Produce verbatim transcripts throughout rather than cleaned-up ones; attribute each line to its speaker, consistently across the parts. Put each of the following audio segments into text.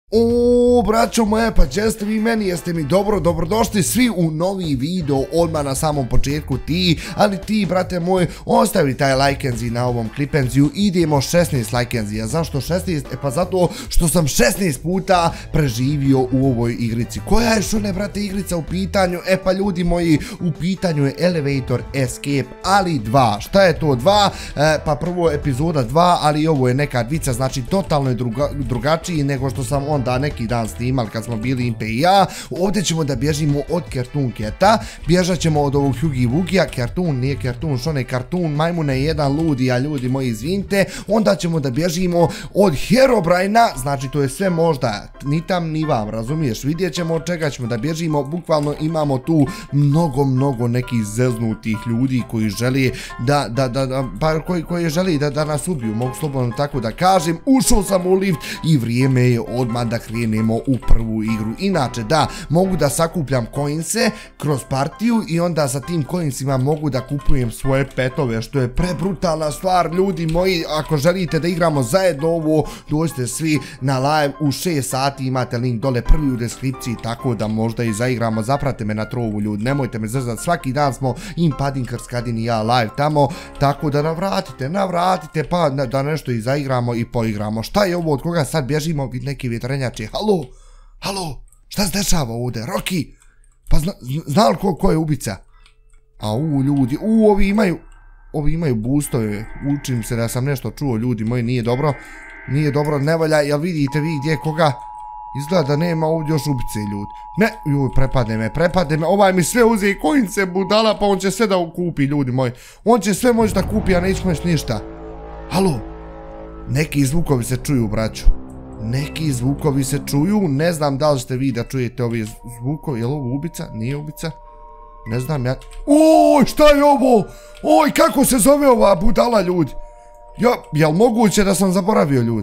Speaker 1: O, braćo moje, pa gdje ste vi meni, jeste mi dobro, dobrodošli svi u novi video, odmah na samom početku ti, ali ti, brate moj, ostavi taj lajkenzi na ovom klipenziju, idemo šesnaest lajkenzija, zašto šesnaest? E pa zato što sam šesnaest puta preživio u ovoj igrici. Koja je šune, brate, igrica u pitanju? E pa ljudi moji, u pitanju je Elevator Escape, ali dva. Šta je to dva? E, pa prvo epizoda dva, ali ovo je neka dvica, znači totalno je druga, drugačiji nego što sam on da neki dan snimali kad smo bili Impe i ja. Ovdje ćemo da bježimo od Cartoon Cata, bježat ćemo od ovog Hugi Wugija, Cartoon, nije Cartoon, što ne Cartoon, majmune je jedan ludi, a ljudi moji izvinite. Onda ćemo da bježimo od Herobrina, znači to je sve možda, ni tam ni vam, razumiješ, vidjet ćemo od čega ćemo da bježimo, bukvalno imamo tu mnogo, mnogo nekih zeznutih ljudi koji želi da, da, da, da pa koji, koji želi da, da nas ubiju, mogu slobodno tako da kažem. Ušao sam u lift i vrijeme je odmah da krenemo u prvu igru. Inače da, mogu da sakupljam coinse kroz partiju i onda sa tim coinsima mogu da kupujem svoje petove, što je prebrutalna stvar, ljudi moji. Ako želite da igramo zajedno ovo, dođite svi na live u šest sati, imate link dole prvi u deskripciji, tako da možda i zaigramo. Zaprate me na trovu, ljudi, nemojte me zrzati, svaki dan smo im Padin Krskadin i ja live tamo, tako da navratite, navratite pa da nešto i zaigramo i poigramo. Šta je ovo, od koga sad bježimo? Vid neki vjetrenjači. Halo, halo, šta se dešava ovdje? Rocky, pa zna, zna li ko, ko je ubica? A u ljudi, u ovi imaju, ovi imaju boostove, učim se da sam nešto čuo, ljudi moji, nije dobro, nije dobro, ne valja, jel vidite vi gdje koga? Izgleda da nema ovdje još ubice, ljudi. Ne, juj, prepadne me, prepadne me, ovaj mi sve uze i coince budala, pa on će sve da kupi, ljudi moji. On će sve moći da kupi, a neće moći ništa. Halo, neki zvukovi se čuju, braću. Neki zvukovi se čuju, ne znam da li ste vi da čujete ovi zvukovi, je li ovo ubica? Nije ubica? Ne znam ja... Oj, šta je ovo? Oj, kako se zove ova budala, ljudi? Ja, jel moguće da sam zaboravio, ljudi?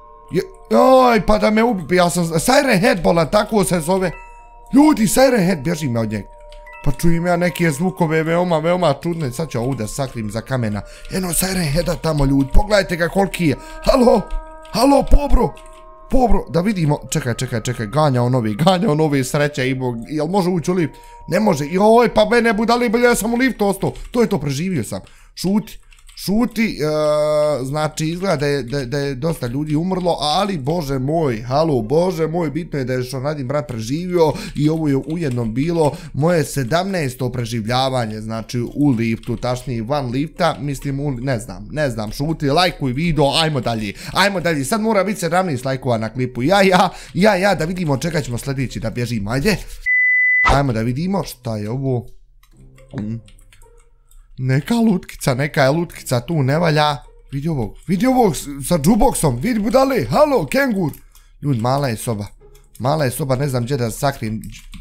Speaker 1: Oj, pa da me ubi, ja sam... Siren Head bolan, tako se zove. Ljudi, Siren Head, bježi me od njega. Pa čujem ja neke zvukove veoma, veoma čudne, sad ću ovu da sakrim za kamena. Eno, Siren Heada tamo, ljudi, pogledajte ga koliki je. Halo, halo, pobro. Pobro, da vidimo, čekaj, čekaj, čekaj, ganjao novi, ganjao novi, sreće i bog, jel može ući u lift? Ne može, joj, pa mene budali, bolje ja sam u liftu ostao, to je to, preživio sam, šuti, šuti, znači izgleda da je, da, da je dosta ljudi umrlo, ali bože moj, halo, bože moj, bitno je da je što Nadim brat preživio i ovo je ujedno bilo moje sedamnaesto preživljavanje, znači u liftu, tačnije van lifta, mislim, u, ne znam, ne znam, šuti, lajkuj video, ajmo dalje, ajmo dalje, sad mora biti sedamnaest lajkova na klipu, ja, ja, ja, ja, da vidimo čega ćemo sljedeći da bježimo, ajde, ajmo da vidimo šta je ovo. Mm. Neka lutkica, neka je lutkica tu, ne valja. Vidi ovog, vidi ovog sa jukeboxom, vidi budale, halo, kengur. Ljudi, mala je soba, mala je soba, ne znam gdje da sakrim.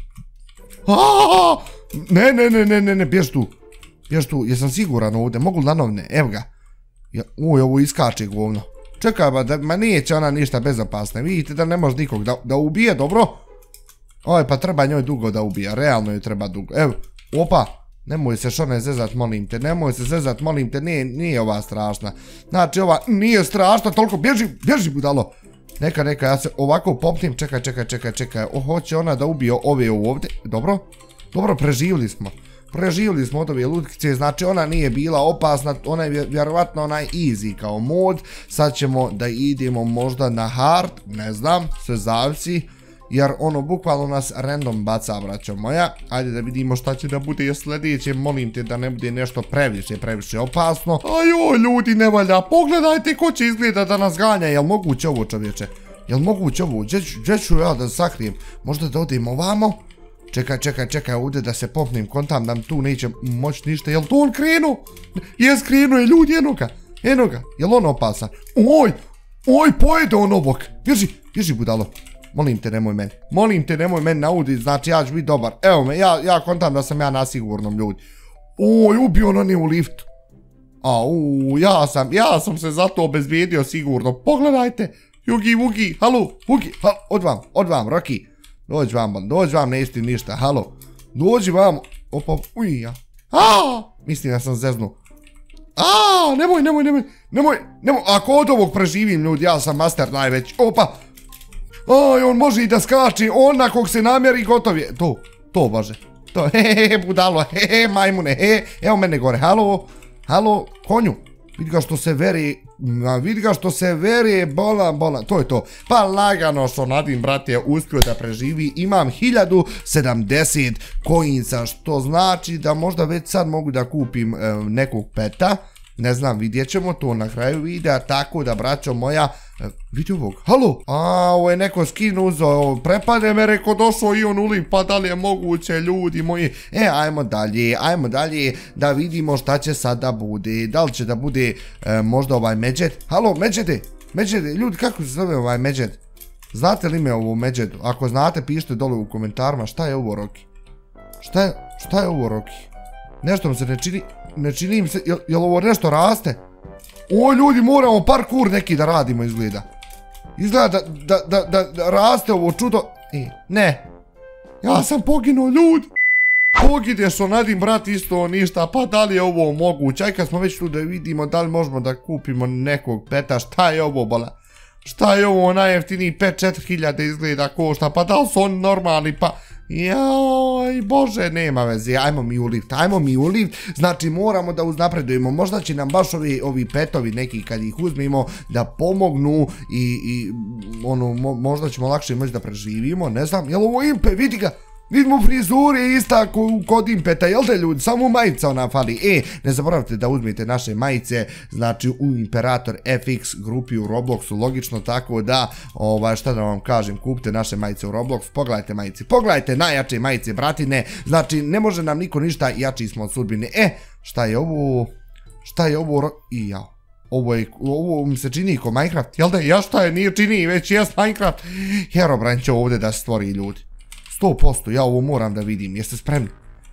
Speaker 1: Aaaa, ne, ne, ne, ne, ne, ne, bjež tu, bjež tu, jesam siguran ovdje, mogu lanovne, evo ga. Uj, ovo iskače govno. Čekaj, ba, da, ma nijeće ona ništa bezopasne, vidite da ne može nikog da, da ubije, dobro? Oj, pa treba njoj dugo da ubija, realno joj treba dugo, evo, opa. Nemoj se šone zezat, molim te, nemoj se zezat, molim te, nije, nije ova strašna. Znači ova nije strašna, toliko, bježi, bježi budalo. Neka, neka, ja se ovako popnim, čekaj, čekaj, čekaj, čekaj, o, hoće ona da ubije ove ovdje, dobro? Dobro, preživili smo, preživili smo od ove lutkice, znači ona nije bila opasna, ona je vjerovatno onaj easy kao mod, sad ćemo da idemo možda na hard, ne znam, sve zavisi. Jer ono bukvalno nas random baca, braćo moja. Ajde da vidimo šta će da bude sljedeće. Molim te da ne bude nešto previše, previše opasno. Ajoj, ljudi, ne valja. Pogledajte ko će izgleda da nas ganja. Jel moguće ovo, čovječe? Jel moguće ovo? Gdje ću ja da sakrijem? Možda da odem ovamo? Čekaj, čekaj, čekaj, ovdje da se popnem. Kontam da tu neće moći ništa. Jel to on krenuo? Jes krenuo je, ljudi, eno ga. Eno ga. Jel on opasan? Oj, oj, pojede on ovog. Bježi, bježi budalo. Molim te, nemoj meni, molim te, nemoj meni nauditi, znači ja ću biti dobar, evo me, ja, ja kontam da sam ja na sigurnom, ljudi. Oj, ubio on oni u liftu. A, u, ja sam, ja sam se zato obezbijedio sigurno, pogledajte, Hugi Wugi, halo, Wugi, halo, od vam, od vam, Rocky, dođi vam, dođi vam, ne isti ništa, halo, dođi vam, opa, uj, ja, aaa, mislim da sam zeznu, aaa, nemoj, nemoj, nemoj, nemoj, nemoj, ako od ovog preživim, ljudi, ja sam master najveći, opa, Oj, on može i da skače, on na kog se namjeri gotov je. To, to bože. To, hehehe, budalo, hehe, majmune, he, evo mene gore, halo, halo, konju. Vidi ga što se veri, vidi ga što se veri, bolan, bolan, to je to. Pa lagano što Nadim, brat, je uspio da preživi. Imam hiljadu sedamdeset coinsa, što znači da možda već sad mogu da kupim e, nekog peta. Ne znam, vidjet ćemo to na kraju videa, tako da, braćo moja, e, vidi ovog, halo, a, ovo je neko skin uzao, prepade me, reko, došao i on ulip, pa da li je moguće, ljudi moji, e, ajmo dalje, ajmo dalje, da vidimo šta će sada bude, da li će da bude, e, možda ovaj medžet, halo, medžete, medžete, ljudi, kako se zove ovaj medžet, znate li ime ovo medžetu, ako znate, pišite dole u komentarima, šta je ovo, Roki, šta je, šta je ovo, Roki, nešto mi se ne čini, ne čini mi se, jel, jel ovo nešto raste? O, ljudi, moramo parkour neki da radimo, izgleda. Izgleda da, da, da, da, da raste ovo čudo. E, ne. Ja sam poginuo, ljudi. Pogide što Nadim, brat, isto ništa, pa da li je ovo moguće? Aj kad smo već tu da vidimo da li možemo da kupimo nekog peta, šta je ovo, bola? Šta je ovo najjeftiniji pet, četiri hiljade izgleda košta, pa da li su oni normalni, pa... Joj, bože, nema veze, ajmo mi u lift, ajmo mi u lift, znači moramo da uznapredujemo, možda će nam baš ovi, ovi petovi neki kad ih uzmemo da pomognu i, i ono, mo, možda ćemo lakše moći da preživimo, ne znam, jel ovo Impe, vidi ga, vidimo frizure ista kod Impeta, jel te ljudi, samo majica ona fali, e, ne zaboravite da uzmete naše majice, znači u Imperator F X grupi u Robloxu, logično, tako da, ovaj, šta da vam kažem, kupite naše majice u Roblox, pogledajte majice, pogledajte najjače majice, bratine, znači ne može nam niko ništa, jači smo od sudbine, e, šta je ovo, šta je ovo, i jao. Ovo, je, ovo mi se čini ko Minecraft, jel da, ja šta je, nije čini, već jest Minecraft, Herobrine će ovdje da stvori, ljudi. sto posto, ja ovo moram da vidim, jeste spremni?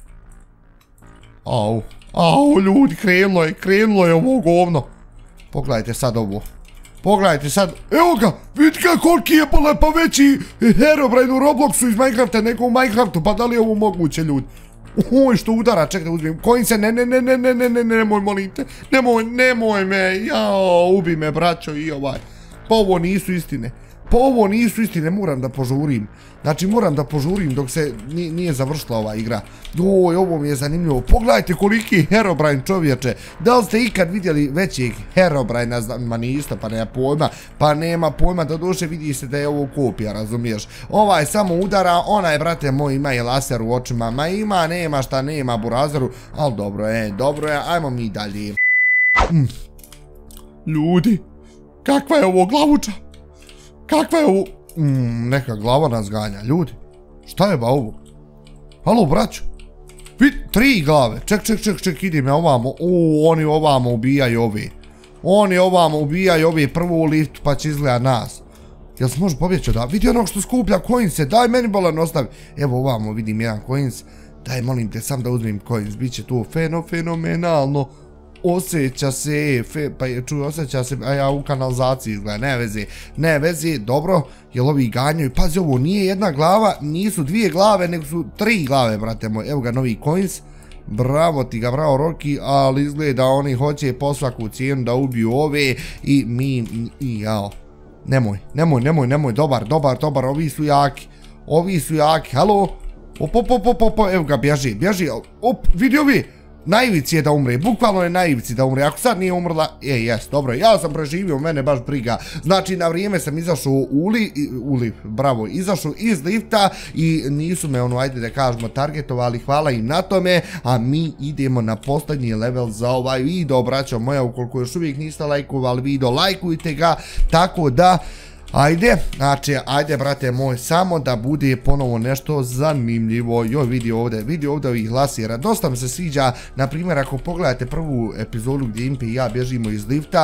Speaker 1: Au, au, ljudi, krenulo je, krenulo je ovo govno. Pogledajte sad ovo. Pogledajte sad, evo ga, vidi ga koliki je pa veći Herobrine u Robloxu iz Minecrafta nego u Minecraftu, pa da li je ovo moguće, ljudi? Oj, što udara, čekaj da uzmem, kojim se, ne, ne, ne, ne, ne, ne, ne, nemoj, molim te, nemoj, nemoj me, jao, ubi me, braćo, i ovaj, pa ovo nisu istine. Pa ovo nisu istine, moram da požurim. Znači moram da požurim dok se nije završila ova igra. Oj, ovo mi je zanimljivo. Pogledajte koliki Herobrine, čovječe. Da li ste ikad vidjeli većeg Herobrina? Ma niste, pa nema pojma. Pa nema pojma, do duše vidi se da je ovo kopija, razumiješ? Ovaj samo udara, onaj, brate moj, ima i laser u očima. Ma ima, nema šta, nema burazeru. Ali dobro je, dobro je, ajmo mi dalje. Hm. Ljudi, kakva je ovo glavuča? Kakva je ovo? Mm, neka glava nas ganja, ljudi. Šta je ba ovo? Halo, braću. Vid, tri glave. Ček, ček, ček, ček, idem ja ovamo. O, oni ovamo ubijaju ove. Oni ovamo ubijaju ove prvo u liftu, pa će izgleda nas. Jel se može pobjeći da? Vidi onog što skuplja coinse, daj meni bolan ostavi. Evo ovamo vidim jedan coins. Daj, molim te, sam da uzmem coins. Biće to feno, fenomenalno. Osjeća se, fe, pa je čuj, osjeća se, a ja u kanalizaciji izgleda, ne veze, ne veze, dobro, jel ovi ganjaju, pazi ovo, nije jedna glava, nisu dvije glave, nego su tri glave, brate moj, evo ga novi coins, bravo ti ga, bravo Roki, ali izgleda oni hoće po svaku cijenu da ubiju ove i mi, i jao, nemoj, nemoj, nemoj, nemoj, dobar, dobar, dobar, ovi su jaki, ovi su jaki, halo, op, op, op, op, op, evo ga, bježi, bježi, op, vidi ovi, na ivici je da umre, bukvalno je na ivici da umre, ako sad nije umrla, je, jes, dobro, ja sam preživio, mene baš briga, znači na vrijeme sam izašao u li, u lift, bravo, izašao iz lifta i nisu me, ono, ajde da kažemo, targetovali, hvala im na tome, a mi idemo na posljednji level za ovaj video, braćo moja, ukoliko još uvijek niste lajkovali video, lajkujte ga, tako da, ajde, znači, ajde, brate moj, samo da bude ponovo nešto zanimljivo. Joj, vidi ovdje, vidi ovdje ovih lasera. Dosta mi se sviđa, na primjer, ako pogledate prvu epizodu gdje Impe i ja bježimo iz lifta,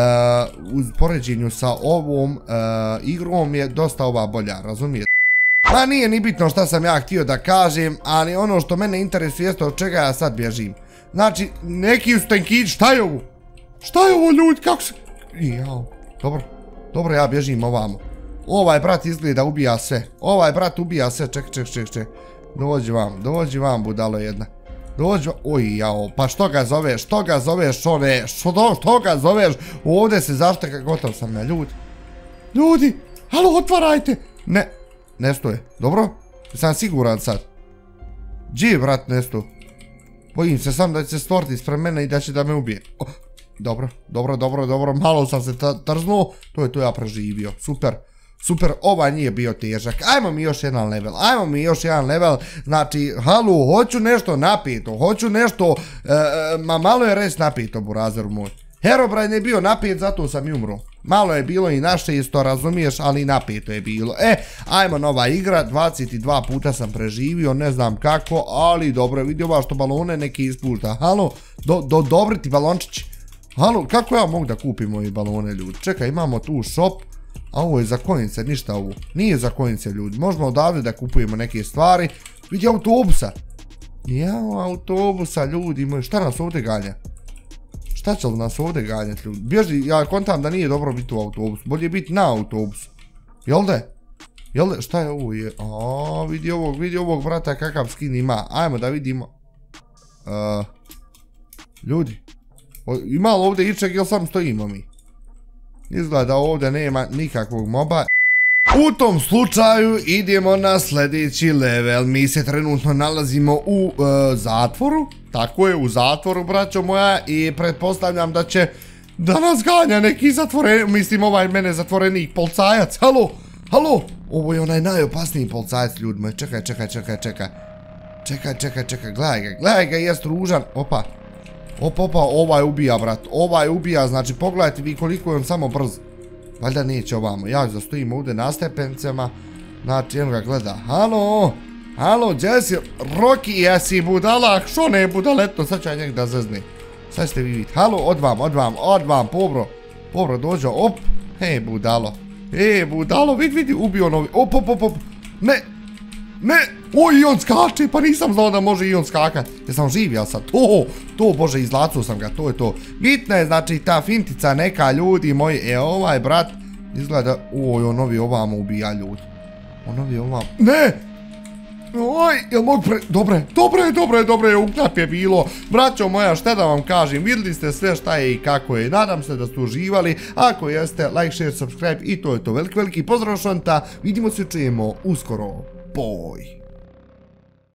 Speaker 1: u poređenju sa ovom igrom je dosta ova bolja, razumijete? Ma nije ni bitno šta sam ja htio da kažem, ali ono što mene interesuje jeste od čega ja sad bježim. Znači, neki ustenkić, šta je ovo? Šta je ovo, ljudi, kako se... Jao, dobro. Dobro, ja bježim ovamo. Ovaj brat izgleda ubija sve. Ovaj brat ubija sve. Ček, ček, ček, ček. Dođi vam, dođi vam, budalo jedna. Dođi vam. Oj, jao, pa što ga zoveš? Što ga zoveš, one? Što, što ga zoveš? Ovdje se zašteka, gotov sam ja, ljudi. Ljudi, halo, otvarajte. Ne, nesto je. Dobro? Sam siguran sad. Gdje je, brat, nesto? Bojim se sam da će se stvoriti ispred mene i da će da me ubije. Oh, dobro, dobro, dobro, dobro. Malo sam se trznuo. To je to ja preživio. Super. Super, ovaj nije bio težak. Ajmo mi još jedan level. Ajmo mi još jedan level. Znači, halu, hoću nešto napito. Hoću nešto... E, ma malo je reći napito, burazeru moj. Herobrine je bio napet, zato sam i umro. Malo je bilo i naše isto, razumiješ, ali napeto je bilo. E, ajmo nova igra, dvadeset dva puta sam preživio, ne znam kako, ali dobro, vidio vas što balone neki ispušta. Halo, do, do, dobri ti balončići. Halo, kako ja mogu da kupim ovi balone, ljudi? Čekaj, imamo tu shop, a ovo je za kojnice, ništa ovo. Nije za kojnice, ljudi. Možemo odavde da kupujemo neke stvari. Vidi autobusa. Jao, autobusa, ljudi moji, šta nas ovdje ganja? Šta će li nas ovdje ganjati, ljudi? Bježi, ja kontam da nije dobro biti u autobusu. Bolje biti na autobusu. Jel da? Jel da? Šta je ovo? Aaaa, vidi ovog, vidi ovog brata kakav skin ima. Ajmo da vidimo. Uh, ljudi. O, ima li ovdje ičeg ili sam stojimo mi? Izgleda ovdje nema nikakvog moba. U tom slučaju idemo na sljedeći level. Mi se trenutno nalazimo u uh, zatvoru. Tako je, u zatvoru, braćo moja. I pretpostavljam da će da nas ganja neki zatvorenik. Mislim, ovaj mene zatvorenik, policajac. Halo, halo. Ovo je onaj najopasniji policajac, ljudi moji. Čekaj, čekaj, čekaj, čekaj. Čekaj, čekaj, čekaj, gledaj ga, gledaj ga, jest ružan. Opa. Opa, opa, ovaj ubija, brat. Ovaj ubija, znači pogledajte vi koliko je on samo brz. Valjda neće ovamo, ja zastojim ovdje na stepencama. Znači, jedno ga gleda. Halo, halo, gdje si? Rocky, jesi budala? Što ne budaletno, sad ću ja njeg da zezne. Sad ćete vi vidjeti. Halo, odvam, odvam, odvam, pobro. Pobro, dođo, op. Hej, budalo. Hej, budalo, vidi, vidi, ubio novi. Op, op, op, op. Ne, ne. Oj, i on skače, pa nisam znao da može i on skakat. Jesam živ, ja sad, to, to, bože, izlacuo sam ga, to je to. Bitna je, znači, ta fintica neka, ljudi moji, e, ovaj brat, izgleda, oj, on ovi ovamo ubija ljudi. On ovi ovamo, ne! Oj, jel mogu pre... Dobre, dobre, dobre, dobre, uknap je bilo. Braćo moja, šta da vam kažem, vidjeli ste sve šta je i kako je. Nadam se da ste uživali. Ako jeste, like, share, subscribe i to je to. Veliki, veliki pozdrav šonta. Vidimo se, čujemo uskoro. Boj.